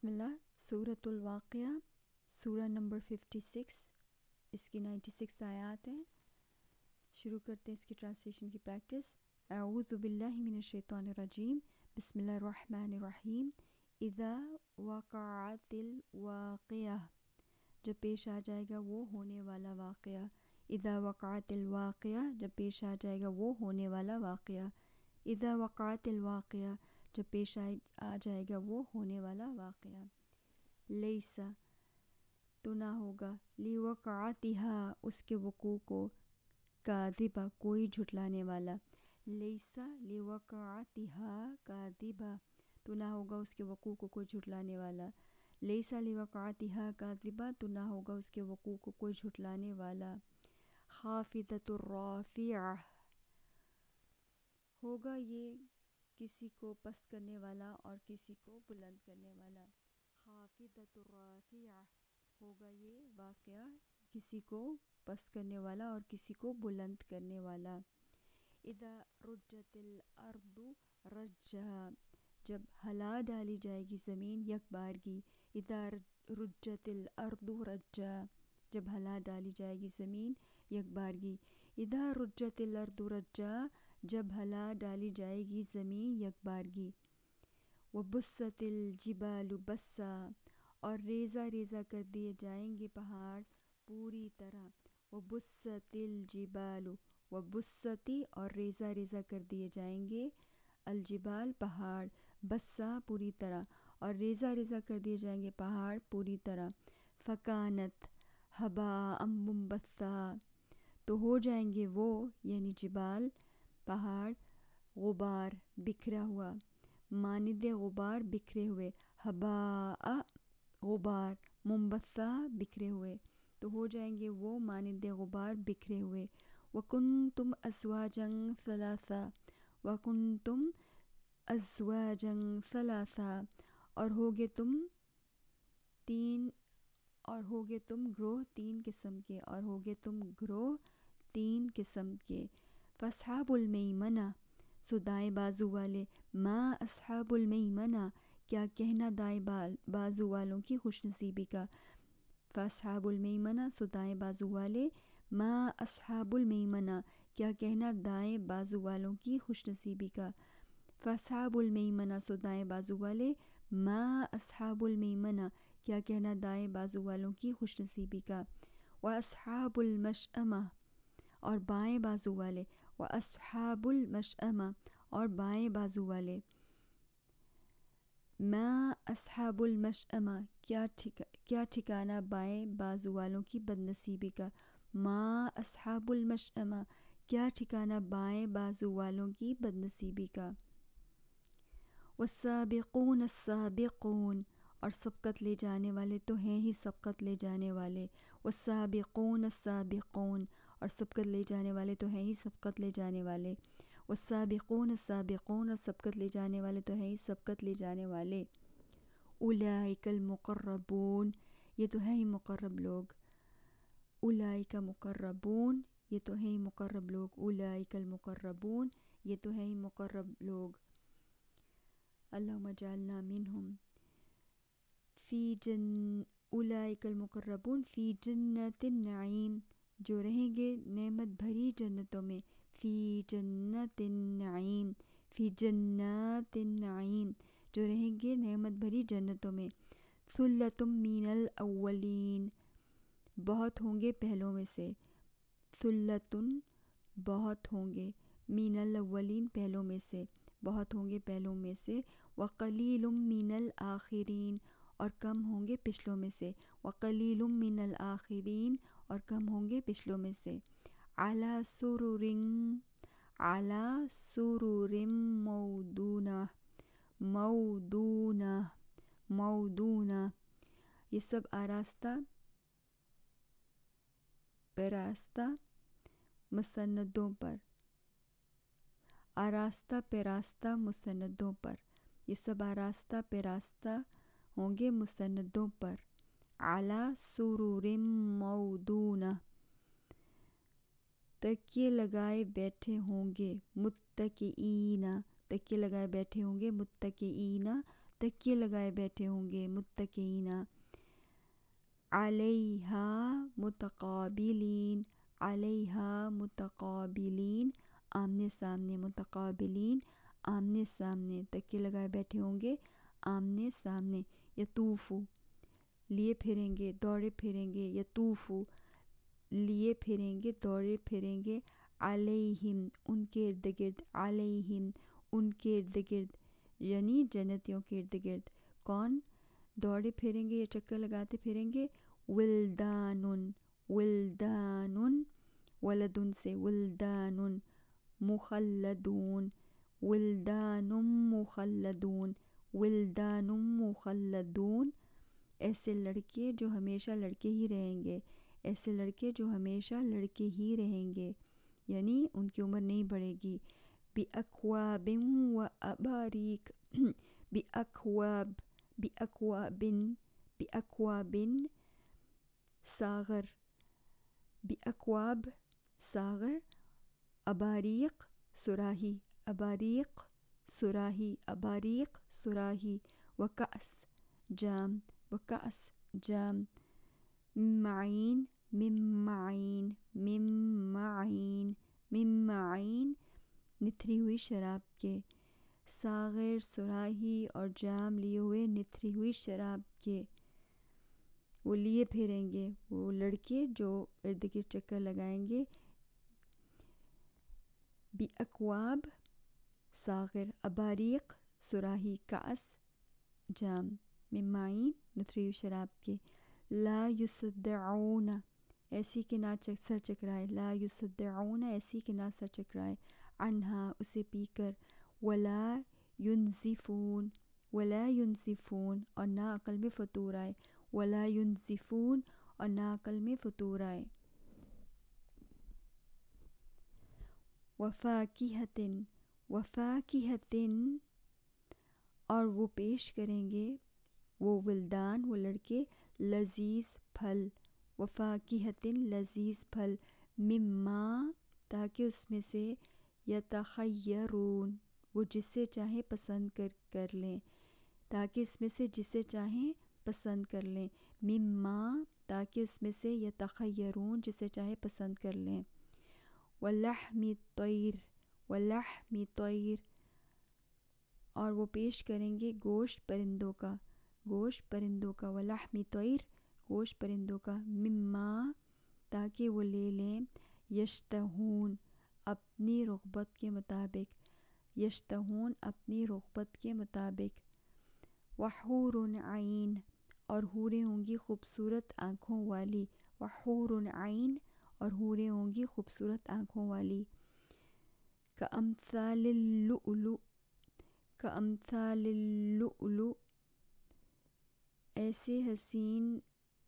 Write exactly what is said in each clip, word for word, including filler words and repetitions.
بسم اللہ. سورۃ الواقعہ، سورہ نمبر ففٹی سکس، اس کی نائنٹی سکس آیات ہیں. شروع کرتے ہیں اس کی ٹرانسلیشن کی پریکٹس. اعوذ باللہ من الشیطان الرجیم، بسم اللہ الرحمن الرحیم. اذا وقعت الواقعہ، جب پیش آ جائے گا وہ ہونے والا واقعہ. اذا وقعت الواقعہ، جب پیش آ جائے گا وہ ہونے والا واقعہ. اذا وقعت الواقعہ، جب پیش آ جائے گا وہ ہونے والا واقعہ. لیسا، تو نہ ہوگا، لیوقعتہا، اس کے وقوع کو، کاذبہ، کوئی جھٹلانے والا. لیسا لیوقعتہا کاذبہ، تو نہ ہوگا اس کے وقوع کو کوئی جھٹلانے والا. لیسا لیوقعتہا کاذبہ، تو نہ ہوگا اس کے وقوع کو کوئی جھٹلانے والا. خافضۃ الرافعہ، ہوگا یہ کسی کو پست کرنے والا اور کسی کو بلند کرنے والا. خافضۃ الرافعہ، ہوگا یہ واقعہ کسی کو پست کرنے والا اور کسی کو بلند کرنے والا. اذا رجت الارض رجا، جب ہلا ڈالی جائے گی زمین یک بارگی. اذا رجت الارض رجا، جب ہلا ڈالی جائے گی زمین یک بارگی. اذا رجت الارض رجا، جب ہلا ڈالی جائے گی زمین یک بارگی. وبست الجبال بسا، اور ریزہ ریزہ کر دیے جائیں گے پہاڑ پوری طرح. وبست الجبال، وبستی، اور ریزہ ریزہ کر دیے جائیں گے، الجبال، پہاڑ، بسا، پوری طرح، اور ریزہ ریزہ کر دیے جائیں گے پہاڑ پوری طرح. فکانت ہباء منبثا، تو ہو جائیں گے وہ، یعنی جبال، پہاڑ، غبار، بکھرا ہوا، مانند غبار بکھرے ہوئے. ہباء، غبار، منبثا، بکھرے ہوئے، تو ہو جائیں گے وہ مانند غبار بکھرے ہوئے. وکنتم ازواجا ثلاثا، وکنتم ازواجا ثلاثا، اور ہوگے تم تین، اور ہوگے تم گروہ تین قسم کے، اور ہوگے تم گروہ تین قسم کے. فاصحاب المیمنہ، سو دائیں بازو والے. ما اصحاب المیمنہ، کیا کہنا دائیں بازو والوں کی خوش نصیبی کا. فاصحاب المیمنہ، سو دائیں بازو والے. ما اصحاب المیمنہ، کیا کہنا دائیں بازو والوں کی خوش نصیبی کا. فاصحاب المیمنہ، سو دائیں بازو والے. ما اصحاب المیمنہ، کیا کہنا دائیں بازو والوں کی خوش نصیبی کا. واصحاب المشأمہ، اور بائیں بازو والے. واصحاب المشأمہ، اور بائیں بازو والے. ما اصحاب المشأمہ، کیا ٹھکا کیا ٹھکانہ بائیں بازو والوں کی بد نصیبی کا. ما اصحاب المشأمہ، کیا ٹھکانہ بائیں بازو والوں کی بد نصیبی کا. والسابقون السابقون، اور سبقت لے جانے والے تو ہیں ہی سبقت لے جانے والے. والسابقون السابقون، اور سبقت لے جانے والے تو ہیں ہی سبقت لے جانے والے. والسابقون السابقون، اور سبقت لے جانے والے تو ہیں ہی سبقت لے جانے والے. اولئک المقربون، یہ تو ہیں ہی مقرب لوگ. اولئک مقربون، یہ تو ہیں ہی مقرب لوگ. اولئک المقربون، یہ تو ہیں ہی مقرب لوگ. اللہم اجعلنا منہم. فی جن اولئک المقربون فی جنات النعیم، جو رہیں گے نعمت بھری جنتوں میں. فی جنات النعیم، فی جنات النعیم، جو رہیں گے نعمت بھری جنتوں میں. ثلۃ من الاولین، بہت ہوں گے پہلوں میں سے. ثلۃ، بہت ہوں گے. من الاولین، پہلوں میں سے، بہت ہوں گے پہلوں میں سے. وقلیل من الآخرین، اور کم ہوں گے پچھلوں میں سے. وقلیل من الآخرین، اور کم ہوں گے پچھلوں میں سے. علی سرر علی سرر موضونہ موضونہ موضونہ، یہ سب آراستہ پیراستہ مسندوں پر. آراستہ پیراستہ مسندوں پر، یہ سب آراستہ پیراستہ ہوں گے مسندوں پر. علی سرر موضونہ، تکیے لگائے بیٹھے ہوں گے. متکئین، تکیے لگائے بیٹھے ہوں گے. متکئین، تکیے لگائے بیٹھے ہوں گے. متکئینا علیہا متقابلین، علیہا متقابلین آمنے سامنے، متقابلین آمنے سامنے، تکیے لگائے بیٹھے ہوں گے آمنے سامنے. یطوفو لیے پھریں گے، دوڑے پھریں گے. یطوفو لیے پھریں گے، دوڑے پھریں گے. علیہم ان کے ارد گرد، علیہم ان کے ارد گرد یعنی جنتیوں کے ارد گرد. کون دوڑے پھریں گے یا چکر لگاتے پھریں گے؟ ولدان، ولدان ولدن سے، ولدان مخلدون، ولدان مخلدون، ولدان مخلدون ایسے لڑکے جو ہمیشہ لڑکے ہی رہیں گے، ایسے لڑکے جو ہمیشہ لڑکے ہی رہیں گے یعنی ان کی عمر نہیں بڑھے گی. بِأَكْوَابٍ وَأَبَارِيكَ، بِأَكْوَابٍ بِأَكْوَابٍ بِأَكْوَابٍ ساغر، بِأَكْوَاب ساغر. اباریق صراحی، اباریق صراحی، اباریق صراحی. وکأس جام، وکأس جام. من معین، من معین، من معین، من معین نتھری ہوئی شراب کے. ساغر صراحی اور جام لیے ہوئے نتھری ہوئی شراب کے. وہ لیے پھریں گے وہ لڑکے جو ارد گرد چکر لگائیں گے. بِأَكْوَاب ساغر، اباریق صراحی، کأس جام. من معین نتھری ہوئی شراب کے. لا یصدعون ایسی کہ نہ سر چکرائے، لا یصدعون ایسی کہ نہ سر چکرائے. عنہا اسے پی کر. ولا ینزفون، ولا ینزفون اور نہ عقل میں فطور آئے. ولا ینزفون اور نہ عقل میں فطور آئے. وفاکہۃ، وفاکہۃ اور وہ پیش کریں گے وہ ولدان وہ لڑکے لذیذ پھل. وفاکہۃ لذیذ پھل. مما تاکہ اس میں سے یتخیرون وہ جسے چاہیں پسند کر کر لیں، تاکہ اس میں سے جسے چاہیں پسند کر لیں. مما تاکہ اس میں سے یتخیرون جسے چاہے پسند کر لیں. ولحم طیر، ولحم طیر اور وہ پیش کریں گے گوشت پرندوں کا، گوشت پرندوں کا. ولحم طیر گوشت پرندوں کا. مما تاکہ وہ لے لیں یشتہون اپنی رغبت کے مطابق، یشتہون اپنی رغبت کے مطابق. وحور عین اور حوریں ہوں گی خوبصورت آنکھوں والی. وحور عین اور حوریں ہوں گی خوبصورت آنکھوں والی. کامثال اللؤلؤ، کامثال اللؤلؤ ایسے حسین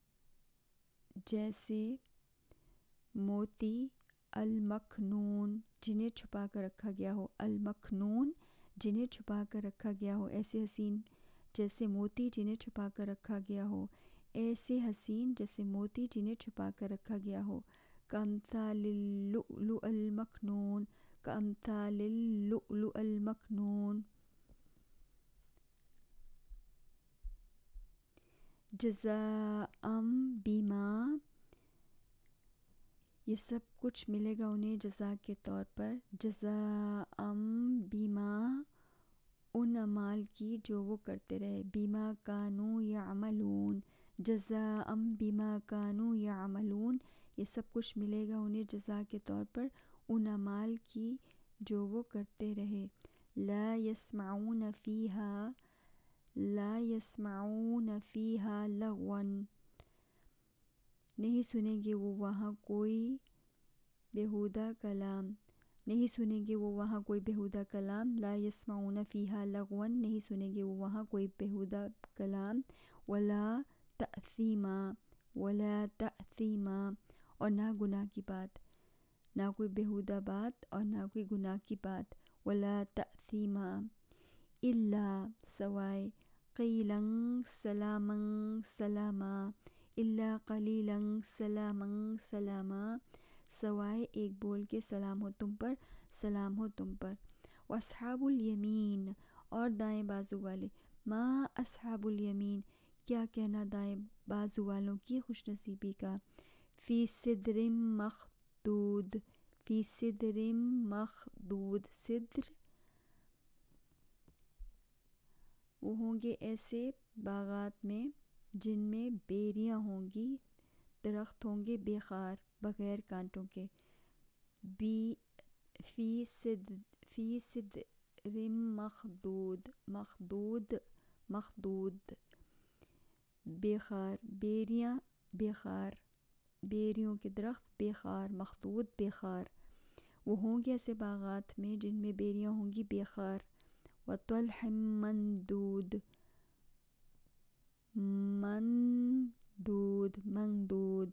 جیسے موتی. المکنون جنہیں چھپا کر رکھا گیا ہو، المکنون جنہیں چھپا کر رکھا گیا ہو. ایسے حسین جیسے موتی جنہیں چھپا کر رکھا گیا ہو، ایسے حسین جیسے موتی جنہیں چھپا کر رکھا گیا ہو. کامثال اللؤلؤ المکنون، کامثال اللؤلؤ المکنون. جزاء بما یہ سب کچھ ملے گا انہیں جزا کے طور پر. جزاء بما ان اعمال کی جو وہ کرتے رہے. بما کانوا یعملون، جزاء بما کانوا یعملون یہ سب کچھ ملے گا انہیں جزا کے طور پر ان اعمال کی جو وہ کرتے رہے. لا یسمعون فیہا، لا یسمعون فیہا لغوا نہیں سنیں گے وہ وہاں کوئی بیہودہ کلام، نہیں سنیں گے وہ وہاں کوئی بیہودہ کلام. لا یسمعون فیہا لغوا نہیں سنیں گے وہ وہاں کوئی بیہودہ کلام. ولا تأثیما، ولا تأثیما اور نہ گناہ کی بات، نہ کوئی بیہودہ بات اور نہ کوئی گناہ کی بات. ولا تأثیما الا سوائے قیلا سلاما سلاما، الا قلیلا سلاما سلاما سوائے ایک بول کے سلام ہو تم پر، سلام ہو تم پر. واصحاب الیمین اور دائیں بازو والے. ما अस्हाब الیمین کیا کہنا دائیں بازو والوں کی خوش نصیبی کا. فی صدر مخدود فی صدر مخدود صدر وہ ہوں گے ایسے باغات میں جن میں بیریاں ہوں گی، درخت ہوں گے بے خار بغیر کانٹوں کے. بی فی صد فی صدر مخدود مخدود مخدود بے خار بیریاں بے خار بیریوں کے درخت بے خار مخدود بے خار. وہ ہوں گے ایسے باغات میں جن میں بیریاں ہوں گی بے خار. وطلح مندود مندود مندود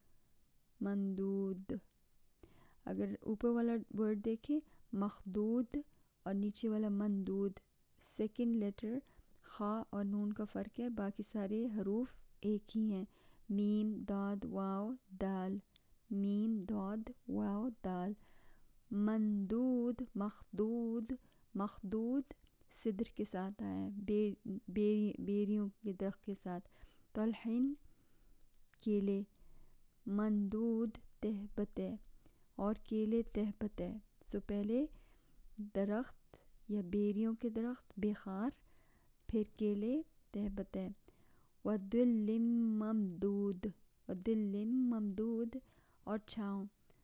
مندود اگر اوپر والا ورڈ دیکھیں مخدود اور نیچے والا مندود، سیکنڈ لیٹر خا اور نون کا فرق ہے، باقی سارے حروف ایک ہی ہیں. میم داد واو دال میم داد واو دال. مندود مخدود مخدود صدر کے ساتھ آیا ہے، بے بیری بیریوں کے درخت کے ساتھ. طلحن کیلے مندود تہبتے اور کیلے تہبتے. سو پہلے درخت یا بیریوں کے درخت بے خار، پھر کیلے تہبتے. وَظِلٍّ ممدود وَظِلٍّ ممدود اور چھاؤں.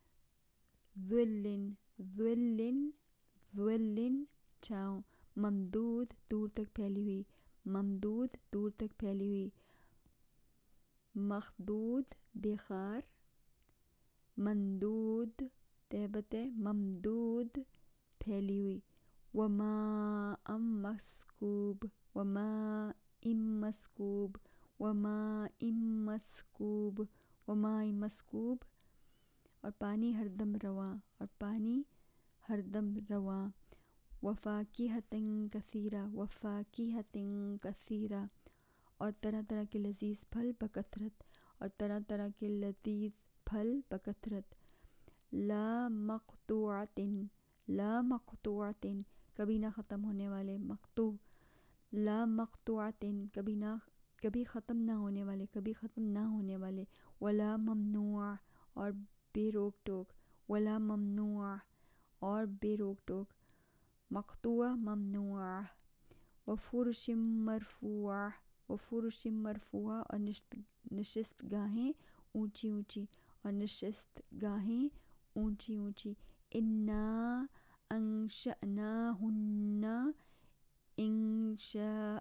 ظِلٍّ ظِلٍّ ظِلٍّ چھاؤں. ممدود دور تک پھیلی ہوئی ممدود دور تک پھیلی ہوئی. مخدود بے خار مندود تہبتے ممدود پھیلی ہوئی. وماء مسکوب وماء مسکوب وماء مسکوب وماء مسکوب اور پانی ہر دم رواں اور پانی ہر دم رواں. وفاکہۃ کثیرہ وفاکہۃ کثیرہ اور طرح طرح کے لذیذ پھل بکثرت اور طرح طرح کے لذیذ پھل بکثرت. لا مقطوعۃ لا مقطوعۃ کبھی نہ ختم ہونے والے مقطوع. لا مقطوعۃ کبھی نہ کبھی ختم نہ ہونے والے کبھی ختم نہ ہونے والے. ولا ممنوع اور بے روک ٹوک ولا ممنوع اور بے روک ٹوک. مقطوعہ ممنوعہ. وفرش مرفوعہ وفرش مرفوعہ اور نشست نشست گاہیں اونچی اونچی اور نشست گاہیں اونچی اونچی. انا انشأناہن انشاء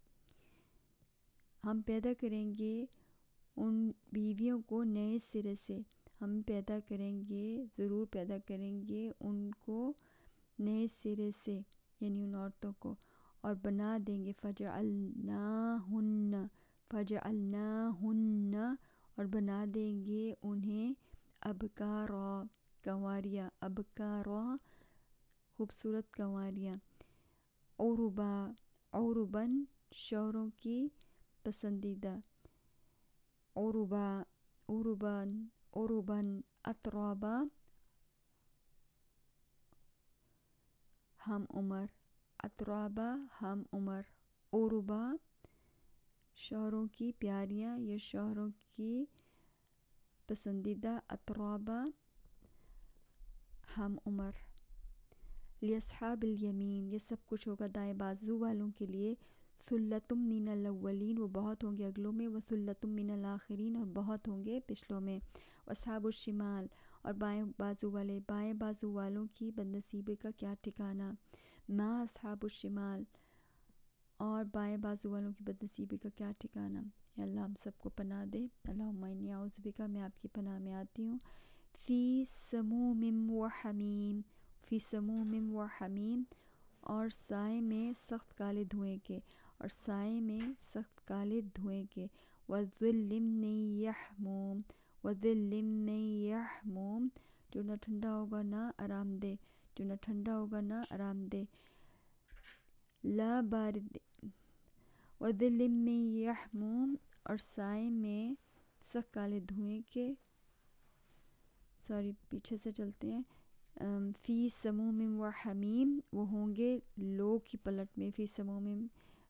ہم پیدا کریں گے ان بیویوں کو نئے سرے سے. ہم پیدا کریں گے ضرور پیدا کریں گے ان کو نئے سرے سے یعنی ان عورتوں کو اور بنا دیں گے. فجعلناہن فجعلناہن اور بنا دیں گے انہیں ابکارا کنواریاں ابکارا خوبصورت کنواریاں. عربا عرباً شوہروں کی پسندیدہ. عربا عرباً عرباً اترابا ہم عمر اترابا ہم عمر. عربا شوہروں کی پیاریاں یا شوہروں کی پسندیدہ. اترابا ہم عمر. لاصحاب الیمین یہ سب کچھ ہوگا دائیں بازو والوں کے لیے. ثلۃ من الاولین وہ بہت ہوں گے اگلوں میں. وثلۃ من الآخرین اور بہت ہوں گے پچھلوں میں. واصحاب الشمال اور بائیں بازو والے بائیں بازو والوں کی بدنصیبی کا کیا ٹھکانہ. ما اصحاب الشمال اور بائیں بازو والوں کی بدنصیبی کا کیا ٹھکانہ. یا اللہ ہم سب کو پناہ دے. اللہم انی اعوذ بک میں آپ کی پناہ میں آتی ہوں. فی سموم و حمیم فی سموم و حمیم اور سائے میں سخت کالے دھوئیں کے اور سائے میں سخت کالے دھوئیں کے. وظل من یحموم وظل من یحموم جو نہ ٹھنڈا ہوگا نہ آرام دہ جو نہ ٹھنڈا ہوگا نہ آرام دہ. لا بارد وظل من یحموم اور سائے میں سخت کالے دھوئیں کے. سوری پیچھے سے چلتے ہیں. فی سموم و حمیم وہ ہوں گے لو کی پلٹ میں. فی سموم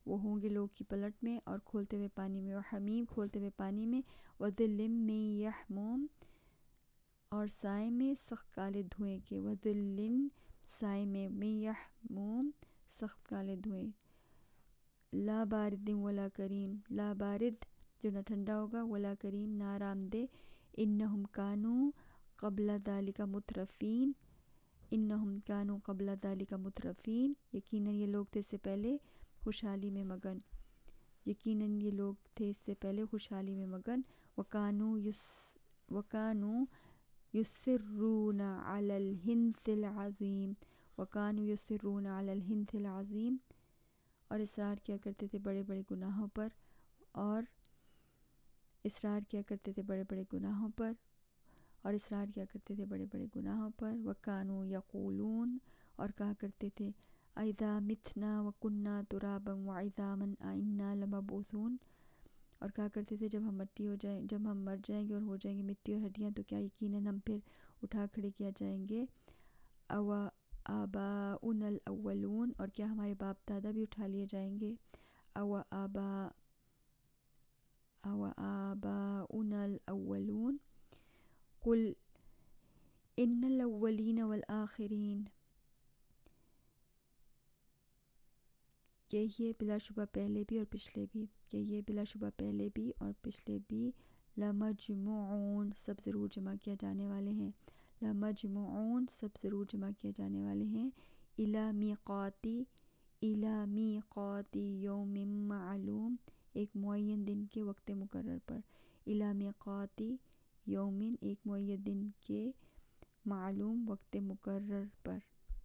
وہ ہوں گے لوگ کی پلٹ میں اور کھولتے ہوئے پانی میں، وحمیم کھولتے ہوئے پانی میں، وظل من یحموم اور سائے میں سخت کالے دھوئیں کے، وظل سائے میں، من یحموم سخت کالے دھوئیں، لا بارد ولا کریم، لا بارد جو نہ ٹھنڈا ہوگا، ولا کریم نہ آرام دہ، انہم کانوا قبل ذالک مترفین، انہم کانوا قبل ذالک مترفین یقیناً یہ لوگ تھے اس سے پہلے خوشحالی میں مگن، یقیناً یہ لوگ تھے اس سے پہلے خوشحالی میں مگن، وکانوا یس وکانوا یصرون علی الحنث العظیم، وکانوا یصرون علی الحنث العظیم اور اصرار کیا کرتے تھے بڑے بڑے گناہوں پر، اور اصرار کیا کرتے تھے بڑے بڑے گناہوں پر اور اصرار کیا کرتے تھے بڑے بڑے گناہوں پر، وَكَانُوا یقولون اور کہا کرتے تھے اَإِذَا مِتْنَا وَكُنَّا تُرَابًا وَعِظَامًا أَإِنَّا لَمَبْعُوثُونَ اور کہا کرتے تھے جب ہم مٹی ہو جائیں جب ہم مر جائیں گے اور ہو جائیں گے مٹی اور ہڈیاں تو کیا یقیناً ہم پھر اٹھا کھڑے کیا جائیں گے، اَوَ آبَاؤُنَا الْأَوَّلُونَ اور کیا ہمارے باپ دادا بھی اٹھا لیے جائیں گے، اَوَ آبَا اَوَ آبَاؤُنَا الْأَوَّلُونَ قُلْ إِنَّ الْأَوَّلِينَ وَالْآخِرِينَ کہ یہ بلا شبہ پہلے بھی اور پچھلے بھی کہ یہ بلا شبہ پہلے بھی اور پچھلے بھی لَمَجْمُوعُونَ سب ضرور جمع کیا جانے والے ہیں، لَمَجْمُوعُونَ سب ضرور جمع کیا جانے والے ہیں، إِلَى مِیقَاتِ إِلَى مِیقَاتِ یوم معلوم ایک معین دن کے وقت مقرر پر، إِلَى مِیقَاتِ یومٍ ایک معین دن کے معلوم وقت مقرر پر،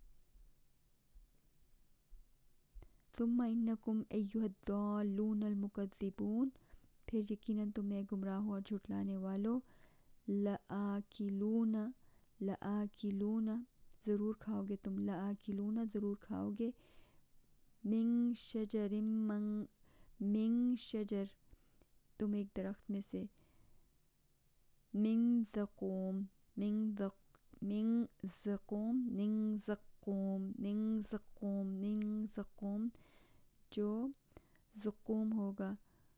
ثم انکم ایھا الضالون المکذبون پھر یقیناً تم اے گمراہوں اور جھٹلانے والو، لآکلون لآکلون ضرور کھاؤ گے تم، لآکلون ضرور کھاؤ گے، من شجر من من شجر تم ایک درخت میں سے، من زقوم من زق من زقوم من زقوم من زقوم من زقوم جو زقوم ہوگا،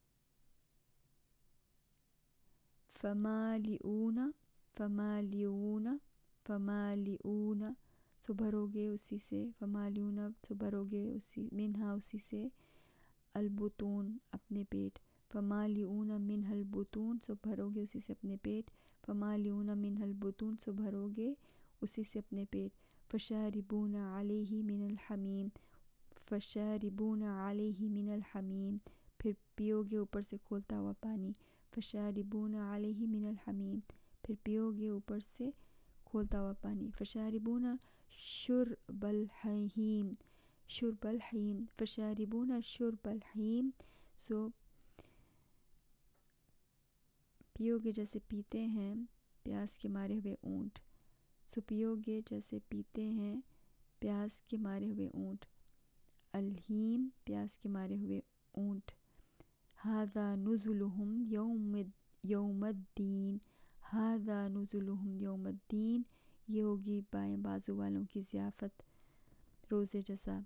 فمالئون فمالئون فمالئون سو بھرو گے اسی سے، فمالئون سو بھرو گے اسی منہا اسی سے، البطون اپنے پیٹ، فمالئون منہا البطون سو بھرو گے اسی سے اپنے پیٹ، فمالئون منہا البطون سو بھرو گے اسی سے اپنے پیٹ، فشاربون علیہ من الحمیم فشاربون علیہ من الحمیم پھر پیو گے اوپر سے کھولتا ہوا پانی، فشاربون علیہ من الحمیم پھر پیو گے اوپر سے کھولتا ہوا پانی، فشاربون شرب الحیم شرب الحیم فشاربون شرب الحیم سو پیو گے جیسے پیتے ہیں پیاس کے مارے ہوئے اونٹ، سو پیو گے جیسے پیتے ہیں پیاس کے مارے ہوئے اونٹ، الحیم پیاس کے مارے ہوئے اونٹ، ھذا نزلہم یوم یوم الدین ھذا نزلہم یوم الدین یہ ہوگی بائیں بازو والوں کی ضیافت روز جزا،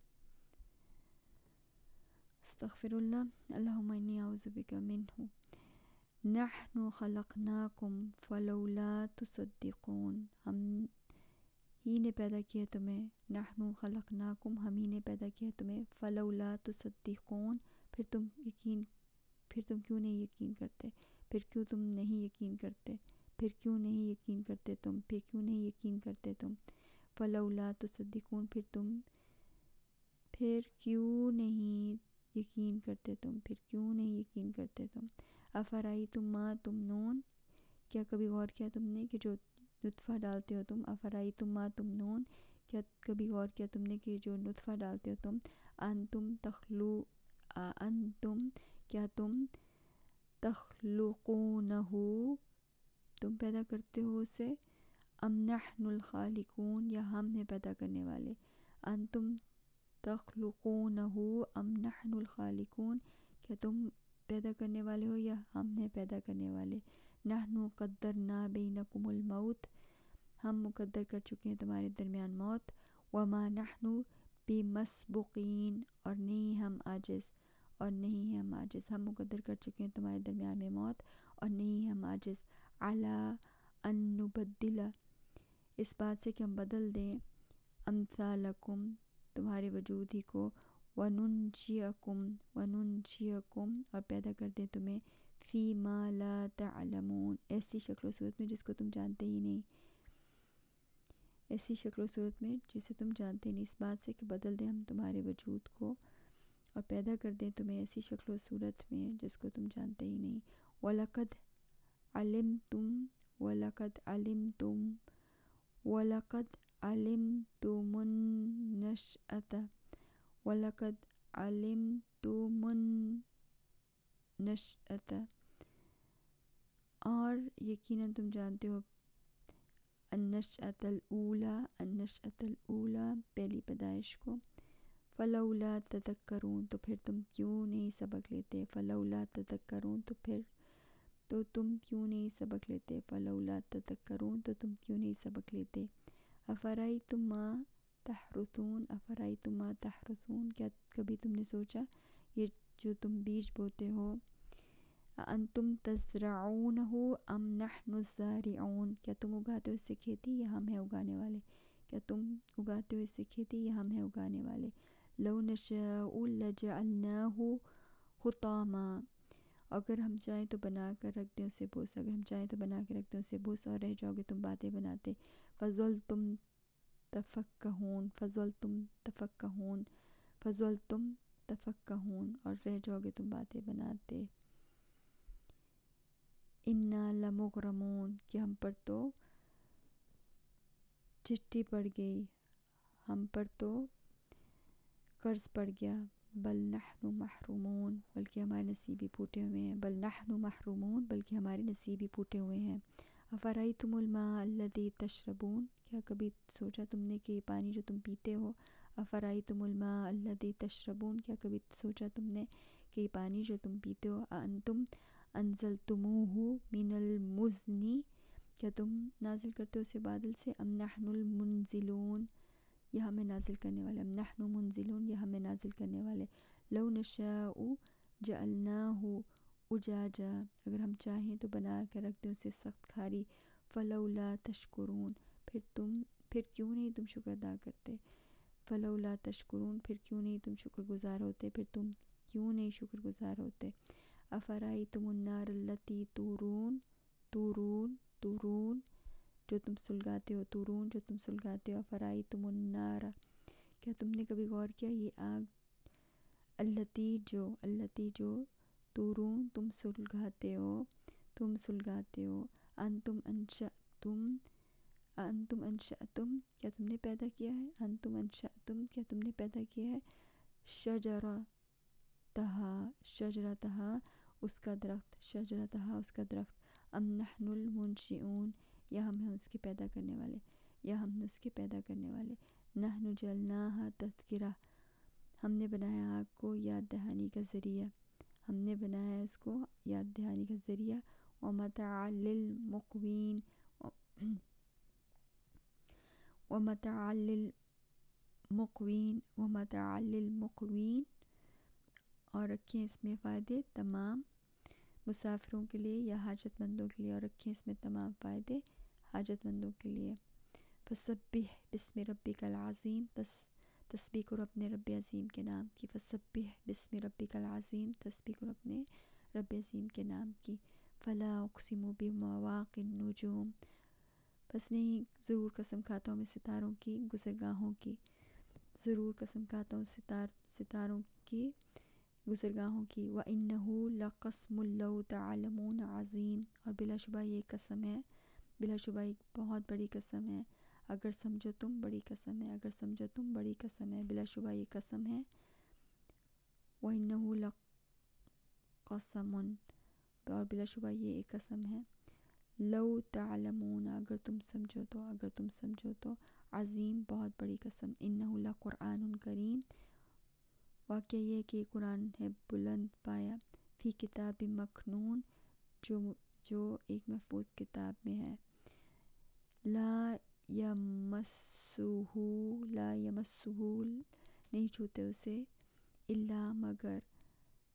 استغفر اللہ، اللہم انی اعوذ بک منہ، نحن خلقناکم فلولا تصدقون ہم ہی نے پیدا کیا تمہیں، نحن خلقناکم ہم ہی نے پیدا کیا تمہیں، فلولا تصدقون پھر تم یقین پھر تم کیوں نہیں یقین کرتے پھر کیوں تم نہیں یقین کرتے پھر کیوں نہیں یقین کرتے تم پھر کیوں نہیں یقین کرتے تم، فلولا تصدقون پھر تم پھر کیوں نہیں یقین کرتے تم پھر کیوں نہیں یقین کرتے تم، افرأیتم ما تمنون کیا کبھی غور کیا تم نے کہ جو نطفہ ڈالتے ہو تم، افرأیتم ما تمنون کیا کبھی غور کیا تم نے کہ جو نطفہ ڈالتے ہو تم، انتم تخلو انتم کیا تم تخلقونہ تم پیدا کرتے ہو اسے، ام نحن الخالقون یا ہم ہیں پیدا کرنے والے، انتم تخلقونہ ام نحن الخالقون کیا تم پیدا کرنے والے ہو یا ہم ہیں پیدا کرنے والے، نحن قدرنا بینکم الموت ہم مقدر کر چکے ہیں تمہارے درمیان موت، وما نحن بمسبوقین اور نہیں ہم عاجز، اور نہیں ہیں ہم عاجز، ہم مقدر کر چکے ہیں تمہارے درمیان میں موت اور نہیں ہیں ہم عاجز، علی ان نبدل، اس بات سے کہ ہم بدل دیں، امثالکم، تمہارے وجود ہی کو، وننشئکم وننشئکم، اور پیدا کر دیں تمہیں، فی ما لا تعلمون، ایسی شکل و صورت میں جس کو تم جانتے ہی نہیں، ایسی شکل و صورت میں جسے تم جانتے نہیں، اس بات سے کہ بدل دیں ہم تمہارے وجود کو اور پیدا کر دیں تمہیں ایسی شکل و صورت میں جس کو تم جانتے ہی نہیں، وَلَقَدْ عَلِمْتُمْ وَلَقَدْ عَلِمْتُمْ وَلَقَدْ عَلِمْتُمُ النَّشْأَةَ وَلَقَدْ عَلِمْتُمُ النَّشْأَةَ، اور یقیناً تم جانتے ہو، النشأۃ الاولیٰ، النشأۃ الاولیٰ، پہلی پیدائش کو، فلولا تذکرون، تو پھر تم کیوں نہیں سبق لیتے، فلولا تذکرون، تو پھر تو تم کیوں نہیں سبق لیتے، فلولا تذکرون، تو تم کیوں نہیں سبق لیتے، افرأیتم ما تحرثون، افرأیتم ما تحرثون، کیا کبھی تم نے سوچا یہ جو تم بیج بوتے ہو، انتم تزرعونہ ام نحن الزارعون، کیا تم اگاتے ہو اس سے کھیتی یا ہم ہیں اگانے والے، کیا تم اگاتے ہو اس سے کھیتی یا ہم ہیں اگانے والے، لو نشاء لجعلناہ حطاما، اگر ہم چاہیں تو بنا کر رکھ دیں اسے بوس، اگر ہم چاہیں تو بنا کے رکھ دیں اسے بوس، اور رہ جاؤ گے تم باتیں بناتے، فظلتم تفکہون فظلتم تفکہون فظلتم تفکہون، اور رہ جاؤ گے تم باتیں بناتے، انا لمغرمون، کہ ہم پر تو چٹھی پڑ گئی، ہم پر تو قرض پڑ گیا، بل نحن محرومون، بلکہ ہمارے نصیب ہی پھوٹے ہوئے ہیں، بل نحن محرومون، بلکہ ہمارے نصیب ہی پھوٹے ہوئے ہیں، افرأیتم الماء الذی تشربون، کیا کبھی سوچا تم نے کہ یہ پانی جو تم پیتے ہو، افرأیتم الماء الذی تشربون، کیا کبھی سوچا تم نے کہ یہ پانی جو تم پیتے ہو، اانتم انزلتموہ من المزن، کیا تم نازل کرتے ہو اسے بادل سے، ام نحن المنزلون، یہ ہمیں نازل کرنے والے، ام نحن منزلون، یہ ہمیں نازل کرنے والے، لو نشاء جعلناہ اجاجا، اگر ہم چاہیں تو بنا کر رکھ دیں اسے سخت کھاری، فلولا تشکرون، پھر تم پھر کیوں نہیں تم شکر ادا کرتے، فلولا تشکرون، پھر کیوں نہیں تم شکر گزار ہوتے، پھر تم کیوں نہیں شکر گزار ہوتے، افرأیتم النار التی تورون تورون تورون، جو تم سلگاتے ہو، تورون، جو تم سلگاتے ہو، افرأیتم النار، کیا تم نے کبھی غور کیا یہ آگ، التی جو التی جو تورون، تم سلگاتے ہو تم سلگاتے ہو، انتم انشأتم انتم انشأتم، کیا تم نے پیدا کیا ہے، انتم انشأتم، کیا تم نے پیدا کیا ہے، شجرتہا شجرتہا، اس کا درخت، شجرتہا، اس کا درخت، ام نحن المنشئون، یا ہم ہیں اس کے پیدا کرنے والے، یا ہم نے اس کے پیدا کرنے والے، نحن جعلناہا تذکرہ، ہم نے بنایا آگ کو یاد دہانی کا ذریعہ، ہم نے بنایا اس کو یاد دہانی کا ذریعہ، ومتاعا للمقوین ومتاعا للمقوین ومتاعا للمقوین، اور رکھیں اس میں فائدے تمام مسافروں کے لیے یا حاجت مندوں کے لیے، اور رکھیں اس میں تمام فائدے حاجت مندوں کے لیے، فسبح بسم ربک العظیم، بس تسبیح کرو اپنے رب عظیم کے نام کی، فسبح بسم ربک العظیم، تسبیح کرو اپنے رب عظیم کے نام کی، فلا اقسم بمواقع النجوم، بس نہیں ضرور قسم کھاتا ہوں میں ستاروں کی گزرگاہوں کی، ضرور قسم کھاتا ہوں ستار ستاروں کی گزرگاہوں کی، وَإِنَّهُ لَقَسْمٌ لَوْ تَعْلَمُونَ عَظِيمٌ، اور بلا شبہ یہ قسم ہے، بلا شبہ ایک بہت بڑی قسم ہے، اگر سمجھو تم بڑی قسم ہے، اگر سمجھو تم بڑی قسم ہے، بلا شبہ یہ قسم ہے، وَإِنَّهُ لَقَسَمٌ، اور بلا شبہ یہ ایک قسم ہے، لو تعلمون، اگر تم سمجھو تو، اگر تم سمجھو تو، عظیم، بہت بڑی قسم، انہ لقرآن کریم، واقعہ یہ ہے کہ یہ قرآن ہے بلند پایا، فی کتاب مکنون، جو جو ایک محفوظ کتاب میں ہے، لا یمسہ لا یمسہ، نہیں چھوتے اسے، الا مگر،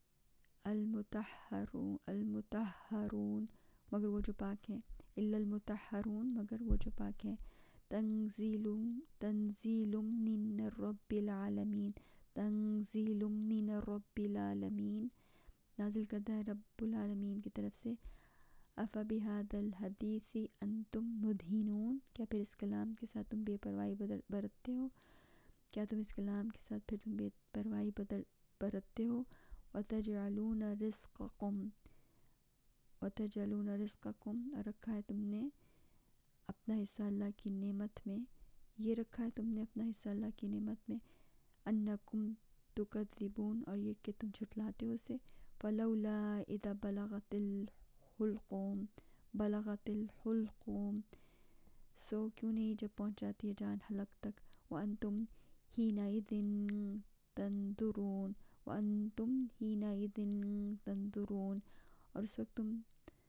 المطہرون المطہرون مگر وہ جو پاک ہیں، الا المطہرون مگر وہ جو پاک ہیں، تنزیل تنزیل من رب العالمین تنزیل من رب العالمین نازل کرتا ہے رب العالمین کی طرف سے، افبہذا الحدیث انتم مدہنون کیا پھر اس کلام کے ساتھ تم بے پرواہی برتتے ہو، کیا تم اس کلام کے ساتھ پھر تم بے پرواہی برتتے ہو، وَتَجْعَلُونَ رِزْقَكُمْ وَتَجْعَلُونَ رِزْقَكُمْ اور رکھا ہے تم نے اپنا حصہ اللہ کی نعمت میں، یہ رکھا ہے تم نے اپنا حصہ اللہ کی نعمت میں، أَنَّكُمْ تُكَذِّبُونَ اور یہ کہ تم جھٹلاتے ہو اسے، فَلَوْلَا إِذَا بَلَغَتِ الْحُلْقُومَ بَلَغَتِ الْحُلْقُومَ سو کیوں نہیں جب پہنچ جاتی ہے جان حلق تک، وَأَنْتُمْ حِينَئِذٍ تَنْظُرُونَ وَأَنْتُمْ حِينَئِذٍ تَنْظُرُونَ اور اس وقت تم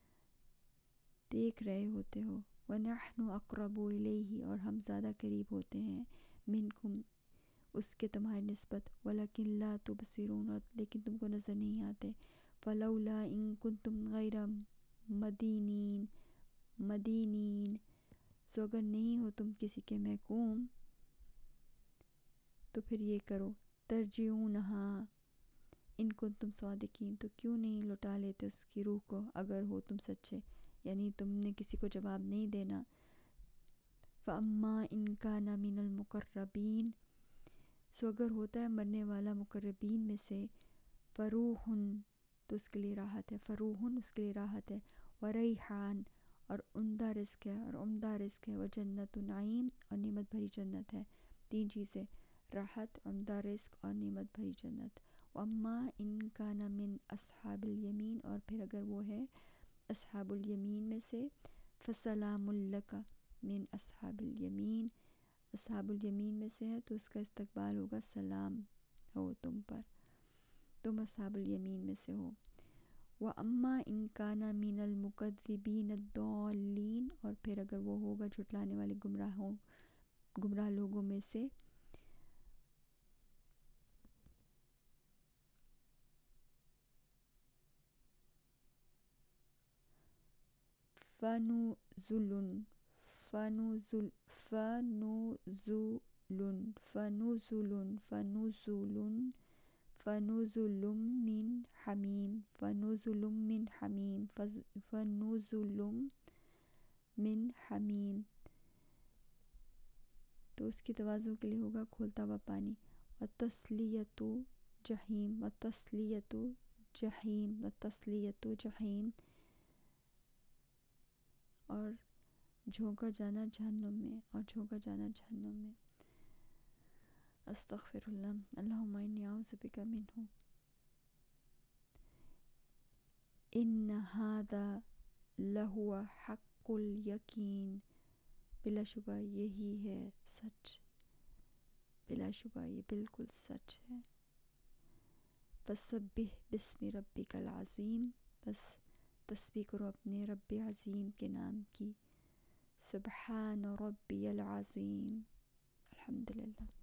دیکھ رہے ہوتے ہو، وَنَحْنُ أَقْرَبُ إِلَيْهِ اور ہم زیادہ قریب ہوتے ہیں، مِنْكُمْ اس کے تمہاری نسبت، وَلَكِنْ لَا تُبْصِرُونَ لیکن تم کو نظر نہیں آتے، فَلَوْلَا إِن كُنْتُمْ غَيْرَ مَدِينِينَ مَدِينِينَ سو اگر نہیں ہو تم کسی کے محکوم تو پھر یہ کرو، ترجعونہا ان کنتم صادقین تو کیوں نہیں لوٹا لیتے اس کی روح کو اگر ہو تم سچے، یعنی تم نے کسی کو جواب نہیں دینا، فَأَمَّا إِن كَانَ مِنَ الْمُقَرَّبِينَ سو اگر ہوتا ہے مرنے والا مقربین میں سے، فَرُوحٌ تو اس کے لیے راحت ہے، فَرُوحٌ اس کے لیے راحت ہے، وَرَيْحَانٌ اور عمدہ رزق ہے اور عمدہ رزق ہے، وَجَنَّةُ نعیم اور نعمت بھری جنت ہے، تین چیزیں راحت، عمدہ رزق اور نعمت بھری جنت، وَأَمَّا إِن كَانَ مِنْ أَصْحَابِ الْيَمِينَ اور پھر اگر وہ ہے اصحاب الیمین میں سے، فَسَلَامٌ لَكَ مِنْ أَصْحَابِ الْيَمِينَ اصحاب الیمین میں سے ہے تو اس کا استقبال ہوگا سلام ہو تم پر، تم اصحاب الیمین میں سے ہو، وَأَمَّا إِن كَانَ مِنَ الْمُكَذِّبِينَ الضَّالِّينَ اور پھر اگر وہ ہوگا جھٹلانے والے گمراہوں گمراہ لوگوں میں سے، فَنُزُلٌ فَنُزُلٌ فَنُزُلٌ فَنُزُلٌ فَنُزُلٌ فَنُزُلٌ مِّنْ حَمِيمٍ فَنُزُلٌ مِّنْ حَمِيمٍ فَنُزُلٌ مِّنْ حَمِيمٍ تو اس کی توازن کے لیے ہوگا کھولتا ہوا پانی، وَتَصْلِيَةُ جَحِيمٍ وَتَصْلِيَةُ جَحِيمٍ وَتَصْلِيَةُ جَحِيمٍ اور جھونکا جانا جہنم میں اور جھونکا جانا جہنم میں، استغفر اللہ اللہم انی اعوذ بک منہ، ان ھذا لہو حق الیقین بلا شبہ یہی ہے سچ، بلا شبہ یہ بالکل سچ ہے، فسبح باسم ربک العظیم بس تسبیح کرو اپنے رب عظیم کے نام کی، سبحان ربی العظیم، الحمدللہ۔